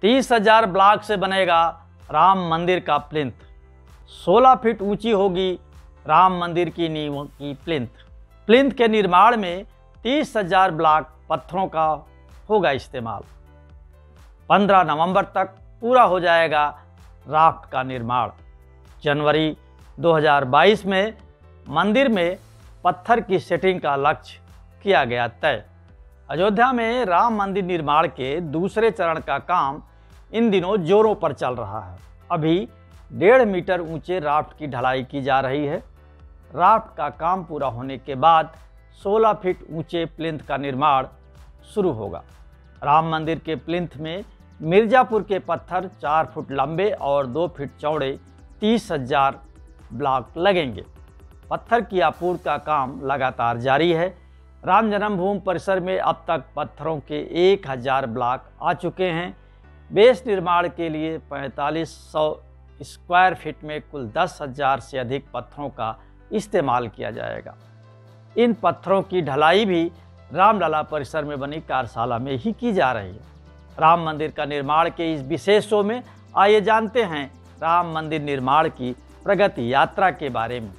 30,000 block से बनेगा राम मंदिर का प्लिंथ। 16 फीट ऊंची होगी राम मंदिर की नींव की प्लिंथ। प्लिंथ के निर्माण में 30,000 ब्लॉक पत्थरों का होगा इस्तेमाल। 15 नवंबर तक पूरा हो जाएगा राफ्ट का निर्माण। जनवरी 2022 में मंदिर में पत्थर की सेटिंग का लक्ष्य किया गया तय। अयोध्या में राम मंदिर निर्माण के दूसरे चरण का काम इन दिनों जोरों पर चल रहा है। अभी 1.5 मीटर ऊंचे राफ्ट की ढलाई की जा रही है। राफ्ट का काम पूरा होने के बाद 16 फीट ऊंचे प्लिंथ का निर्माण शुरू होगा। राम मंदिर के प्लिंथ में मिर्जापुर के पत्थर 4 फुट लंबे और 2 फीट चौड़े 30,000 ब्लॉक लगेंगे। पत्थर की आपूर्ति का काम लगातार जारी है। राम जन्मभूमि परिसर में अब तक पत्थरों के 1,000 ब्लॉक आ चुके हैं। बेस निर्माण के लिए 4500 स्क्वायर फीट में कुल 10,000 से अधिक पत्थरों का इस्तेमाल किया जाएगा। इन पत्थरों की ढलाई भी रामलला परिसर में बनी कार्यशाला में ही की जा रही है। राम मंदिर का निर्माण के इस विशेष शो में आइए जानते हैं राम मंदिर निर्माण की प्रगति यात्रा के बारे में।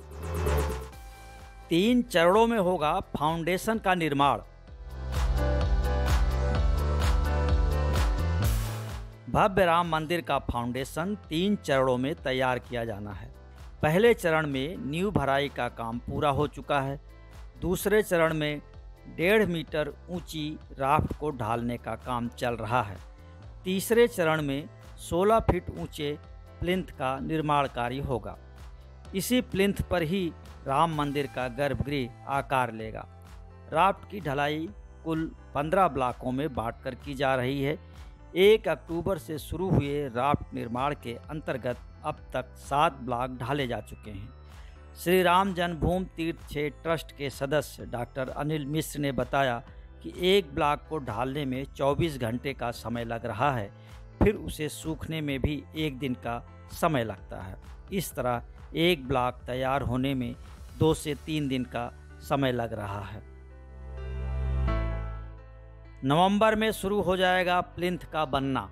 3 चरणों में होगा फाउंडेशन का निर्माण। भव्य राम मंदिर का फाउंडेशन 3 चरणों में तैयार किया जाना है। पहले चरण में नींव भराई का काम पूरा हो चुका है। दूसरे चरण में 1.5 मीटर ऊंची राफ्ट को ढालने का काम चल रहा है। तीसरे चरण में 16 फीट ऊंचे प्लिंथ का निर्माण कार्य होगा। इसी प्लिंथ पर ही राम मंदिर का गर्भगृह आकार लेगा। राफ्ट की ढलाई कुल 15 ब्लॉकों में बांटकर की जा रही है। 1 अक्टूबर से शुरू हुए राफ्ट निर्माण के अंतर्गत अब तक 7 ब्लॉक ढाले जा चुके हैं। श्री राम जन्मभूमि तीर्थ क्षेत्र ट्रस्ट के सदस्य डॉक्टर अनिल मिश्र ने बताया कि एक ब्लॉक को ढालने में 24 घंटे का समय लग रहा है, फिर उसे सूखने में भी 1 दिन का समय लगता है। इस तरह एक ब्लॉक तैयार होने में 2 से 3 दिन का समय लग रहा है। नवंबर में शुरू हो जाएगा प्लिंथ का बनना।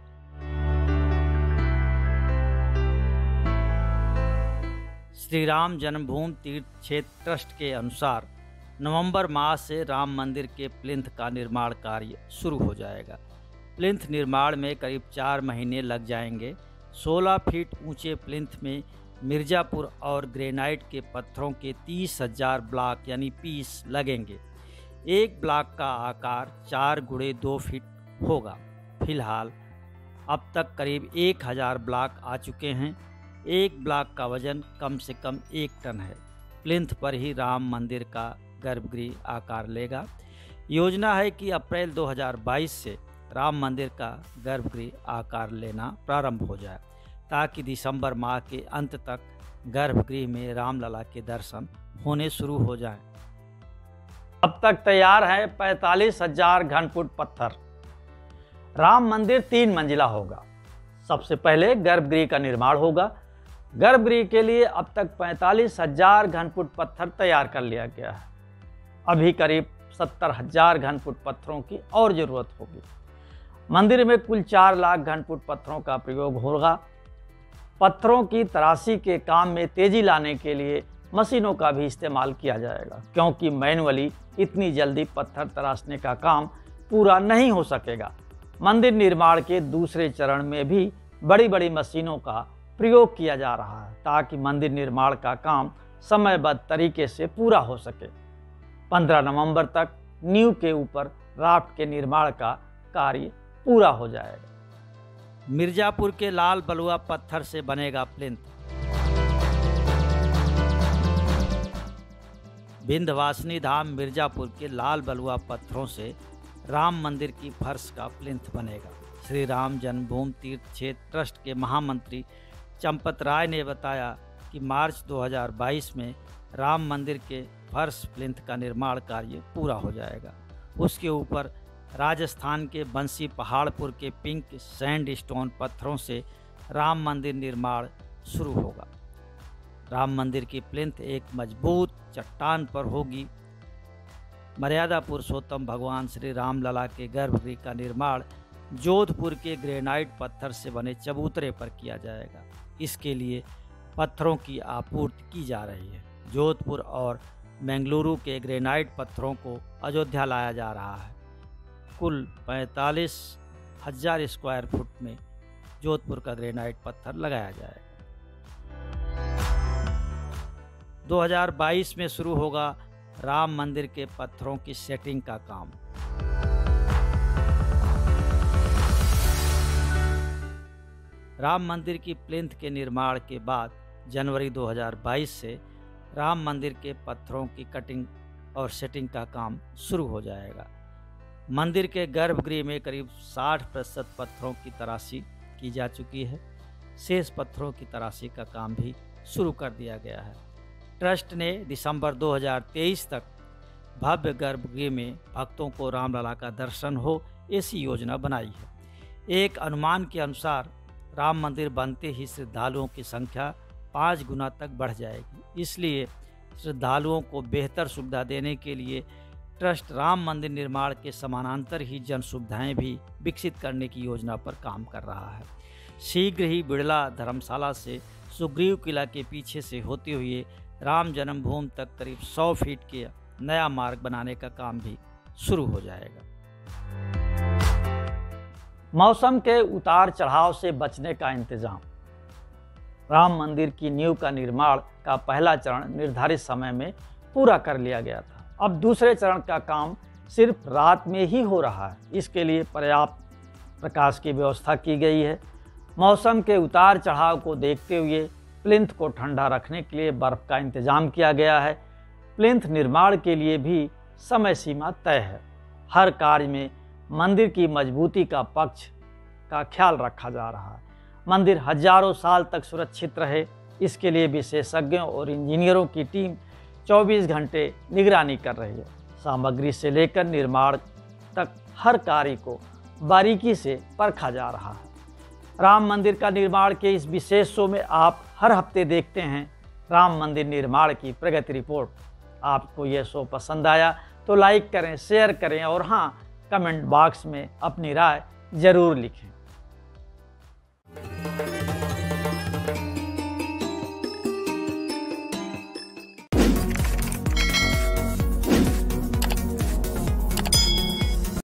श्री राम जन्मभूमि तीर्थ क्षेत्र ट्रस्ट के अनुसार नवंबर माह से राम मंदिर के प्लिंथ का निर्माण कार्य शुरू हो जाएगा। प्लिंथ निर्माण में करीब 4 महीने लग जाएंगे। 16 फीट ऊंचे प्लिंथ में मिर्जापुर और ग्रेनाइट के पत्थरों के 30,000 ब्लॉक यानी पीस लगेंगे। एक ब्लॉक का आकार 4 गुणे 2 फीट होगा। फिलहाल अब तक करीब 1,000 ब्लॉक आ चुके हैं। एक ब्लॉक का वजन कम से कम 1 टन है। प्लिंथ पर ही राम मंदिर का गर्भगृह आकार लेगा। योजना है कि अप्रैल 2022 से राम मंदिर का गर्भगृह आकार लेना प्रारंभ हो जाए, ताकि दिसंबर माह के अंत तक गर्भगृह में रामलला के दर्शन होने शुरू हो जाएं। अब तक तैयार है 45,000 घनफुट पत्थर। राम मंदिर 3 मंजिला होगा। सबसे पहले गर्भगृह का निर्माण होगा। गर्भगृह के लिए अब तक 45,000 घनफुट पत्थर तैयार कर लिया गया है। अभी करीब 70,000 घनफुट पत्थरों की और जरूरत होगी। मंदिर में कुल 4 लाख घनफुट पत्थरों का प्रयोग होगा। पत्थरों की तराशी के काम में तेजी लाने के लिए मशीनों का भी इस्तेमाल किया जाएगा, क्योंकि मैनुअली इतनी जल्दी पत्थर तराशने का काम पूरा नहीं हो सकेगा। मंदिर निर्माण के दूसरे चरण में भी बड़ी बड़ी मशीनों का प्रयोग किया जा रहा है, ताकि मंदिर निर्माण का काम समयबद्ध तरीके से पूरा हो सके। 15 नवंबर तक नींव के ऊपर राफ्ट के निर्माण का कार्य पूरा हो जाएगा। मिर्जापुर के लाल बलुआ पत्थर से बनेगा प्लिंथ। विंध्यवासिनी धाम मिर्जापुर के लाल बलुआ पत्थरों से राम मंदिर की फर्श का प्लिंथ बनेगा। श्री राम जन्मभूमि तीर्थ क्षेत्र ट्रस्ट के महामंत्री चंपत राय ने बताया कि मार्च 2022 में राम मंदिर के फर्श प्लिंथ का निर्माण कार्य पूरा हो जाएगा। उसके ऊपर राजस्थान के बंसी पहाड़पुर के पिंक सैंडस्टोन पत्थरों से राम मंदिर निर्माण शुरू होगा। राम मंदिर की प्लिंथ एक मजबूत चट्टान पर होगी। मर्यादा पुरुषोत्तम भगवान श्री रामलला के गर्भगृह का निर्माण जोधपुर के ग्रेनाइट पत्थर से बने चबूतरे पर किया जाएगा। इसके लिए पत्थरों की आपूर्ति की जा रही है। जोधपुर और बेंगलुरु के ग्रेनाइट पत्थरों को अयोध्या लाया जा रहा है। कुल 45,000 स्क्वायर फुट में जोधपुर का ग्रेनाइट पत्थर लगाया जाएगा। 2022 में शुरू होगा राम मंदिर के पत्थरों की सेटिंग का काम। राम मंदिर की प्लिंथ के निर्माण के बाद जनवरी 2022 से राम मंदिर के पत्थरों की कटिंग और सेटिंग का काम शुरू हो जाएगा। मंदिर के गर्भगृह में करीब 60% पत्थरों की तराशी की जा चुकी है। शेष पत्थरों की तराशी का काम भी शुरू कर दिया गया है। ट्रस्ट ने दिसंबर 2023 तक भव्य गर्भगृह में भक्तों को रामलला का दर्शन हो ऐसी योजना बनाई है। एक अनुमान के अनुसार राम मंदिर बनते ही श्रद्धालुओं की संख्या 5 गुना तक बढ़ जाएगी। इसलिए श्रद्धालुओं को बेहतर सुविधा देने के लिए ट्रस्ट राम मंदिर निर्माण के समानांतर ही जन सुविधाएं भी विकसित करने की योजना पर काम कर रहा है। शीघ्र ही बिड़ला धर्मशाला से सुग्रीव किला के पीछे से होते हुए राम जन्मभूमि तक करीब 100 फीट के नया मार्ग बनाने का काम भी शुरू हो जाएगा। मौसम के उतार चढ़ाव से बचने का इंतजाम। राम मंदिर की नींव का निर्माण का पहला चरण निर्धारित समय में पूरा कर लिया गया था। अब दूसरे चरण का काम सिर्फ रात में ही हो रहा है। इसके लिए पर्याप्त प्रकाश की व्यवस्था की गई है। मौसम के उतार चढ़ाव को देखते हुए प्लिंथ को ठंडा रखने के लिए बर्फ का इंतजाम किया गया है। प्लिंथ निर्माण के लिए भी समय सीमा तय है। हर कार्य में मंदिर की मजबूती का पक्ष का ख्याल रखा जा रहा है। मंदिर हजारों साल तक सुरक्षित रहे, इसके लिए विशेषज्ञों और इंजीनियरों की टीम 24 घंटे निगरानी कर रही है। सामग्री से लेकर निर्माण तक हर कार्य को बारीकी से परखा जा रहा है। राम मंदिर का निर्माण के इस विशेष शो में आप हर हफ्ते देखते हैं राम मंदिर निर्माण की प्रगति रिपोर्ट। आपको यह शो पसंद आया तो लाइक करें, शेयर करें और हाँ, कमेंट बॉक्स में अपनी राय जरूर लिखें।